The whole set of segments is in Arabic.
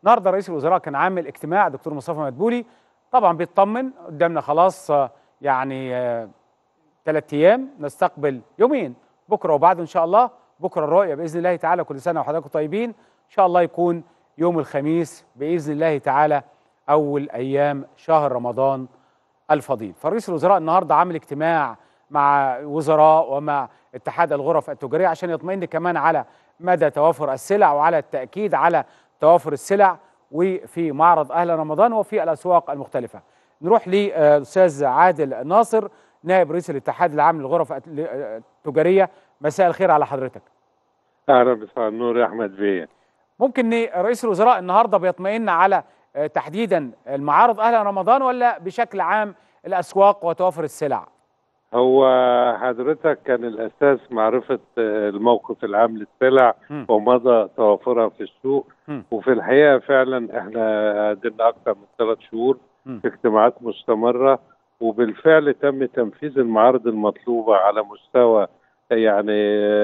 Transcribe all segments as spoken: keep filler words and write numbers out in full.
النهارده رئيس الوزراء كان عامل اجتماع دكتور مصطفى مدبولي، طبعا بيطمن قدامنا خلاص آه، يعني ثلاث ايام نستقبل يومين، بكره وبعده ان شاء الله. بكره الرؤيه باذن الله تعالى، كل سنه وحضراتكم طيبين. ان شاء الله يكون يوم الخميس باذن الله تعالى اول ايام شهر رمضان الفضيل. فرئيس الوزراء النهارده عامل اجتماع مع وزراء ومع اتحاد الغرف التجاريه عشان يطمئن كمان على مدى توافر السلع وعلى التاكيد على توافر السلع وفي معرض اهل رمضان وفي الاسواق المختلفه. نروح للاستاذ عادل ناصر نائب رئيس الاتحاد العام للغرف التجاريه. مساء الخير على حضرتك. اهلا مساء النور يا احمد بيه. ممكن رئيس الوزراء النهارده بيطمئن على تحديدا المعارض اهل رمضان ولا بشكل عام الاسواق وتوافر السلع؟ هو حضرتك كان الاساس معرفه الموقف العام للسلع م. ومدى توافرها في السوق م. وفي الحقيقه فعلا احنا قدمنا اكثر من ثلاث شهور م. في اجتماعات مستمره، وبالفعل تم تنفيذ المعارض المطلوبه على مستوى يعني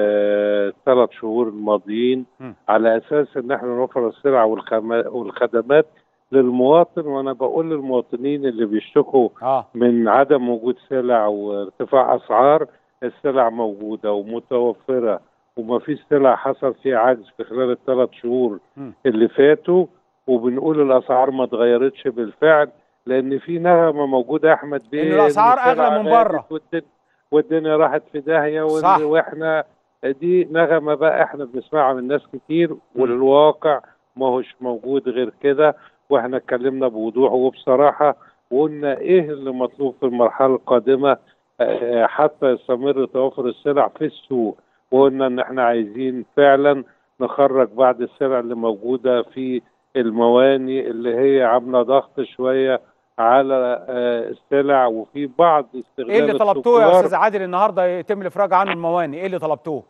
ثلاث شهور الماضيين م. على اساس ان احنا نوفر السلع والخدمات للمواطن. وانا بقول للمواطنين اللي بيشتكوا آه. من عدم وجود سلع وارتفاع اسعار، السلع موجوده ومتوفره وما فيش سلع حصل فيها عجز في خلال الثلاث شهور م. اللي فاتوا. وبنقول الاسعار ما اتغيرتش بالفعل، لان في نغمه موجوده يا احمد بيه ان الاسعار اغلى من بره والدنيا, والدنيا راحت في داهيه، واحنا دي نغمه بقى احنا بنسمعها من ناس كتير، والواقع ما هوش موجود غير كده. واحنا اتكلمنا بوضوح وبصراحه وقلنا ايه اللي مطلوب في المرحله القادمه حتى يستمر توافر السلع في السوق. وقلنا ان احنا عايزين فعلا نخرج بعض السلع اللي موجوده في المواني اللي هي عامله ضغط شويه على السلع، وفي بعض استغلال. ايه اللي طلبتوه يا استاذ عادل النهارده يتم الافراج عنه المواني؟ ايه اللي طلبتوه؟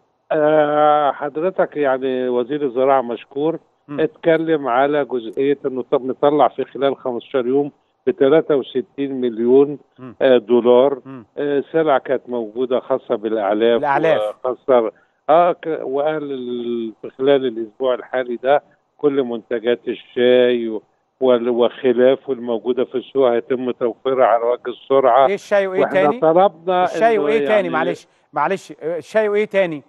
آه حضرتك يعني وزير الزراعه مشكور م. اتكلم على جزئيه انه طب نطلع في خلال خمستاشر يوم ب ثلاثة وستين مليون آه دولار آه سلع كانت موجوده خاصه بالاعلاف الاعلاف وخاصه اه وقال في خلال الاسبوع الحالي ده كل منتجات الشاي وخلافه الموجوده في السوق هيتم توفيرها على وجه السرعه. ايه الشاي وايه تاني؟ طلبنا الشاي وايه يعني تاني؟ معلش معلش الشاي وايه تاني؟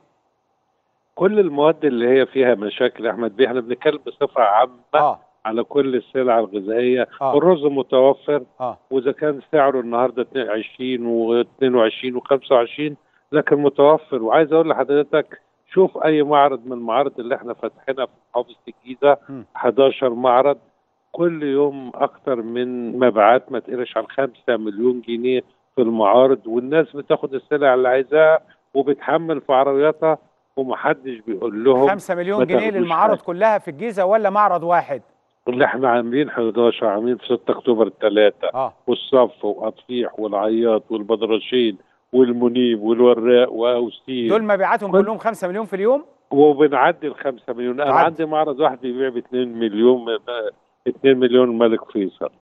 كل المواد اللي هي فيها مشاكل يا احمد بيه. احنا بنتكلم بصفه عامه آه. على كل السلع الغذائيه. آه. الرز متوفر آه. واذا كان سعره النهارده اتنين وعشرين واثنين وعشرين وخمسة وعشرين لكن متوفر. وعايز اقول لحضرتك شوف اي معرض من المعارض اللي احنا فاتحينها في محافظه الجيزه، حداشر معرض كل يوم اكتر من مبيعات ما تقلش عن خمسة مليون جنيه في المعارض، والناس بتاخد السلع اللي عايزاها وبتحمل في عربياتها ومحدش بيقول لهم. خمسة مليون جنيه للمعارض حاجة. كلها في الجيزه ولا معرض واحد؟ اللي احنا عاملين حداشر، عاملين في ستة اكتوبر الثلاثه آه. والصف واطفيح والعياط والبدرشين والمنيب والوراق واوسيل، دول مبيعاتهم كل... كلهم خمسة مليون في اليوم، وبنعدي ال خمسة مليون. انا عندي معرض واحد بيبيع ب اتنين مليون، اتنين مليون الملك فيصل.